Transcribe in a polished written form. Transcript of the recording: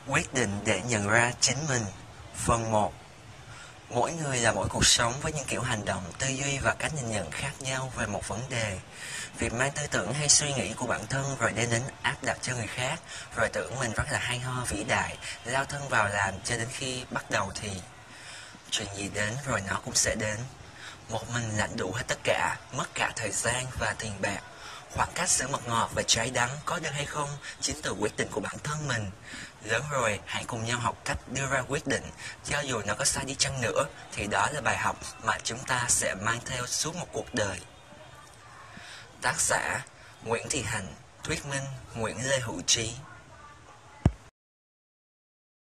Quyết định để nhận ra chính mình. Phần 1. Mỗi người là mỗi cuộc sống với những kiểu hành động, tư duy và cách nhìn nhận khác nhau về một vấn đề. Việc mang tư tưởng hay suy nghĩ của bản thân rồi đem đến áp đặt cho người khác, rồi tưởng mình rất là hay ho, vĩ đại, lao thân vào làm cho đến khi bắt đầu thì chuyện gì đến rồi nó cũng sẽ đến. Một mình lãnh đủ hết tất cả, mất cả thời gian và tiền bạc. Khoảng cách giữa mật ngọt và trái đắng có được hay không chính từ quyết định của bản thân mình. Lớn rồi, hãy cùng nhau học cách đưa ra quyết định, cho dù nó có sai đi chăng nữa, thì đó là bài học mà chúng ta sẽ mang theo suốt một cuộc đời. Tác giả Nguyễn Thị Hạnh, thuyết minh Nguyễn Lê Hữu Trí.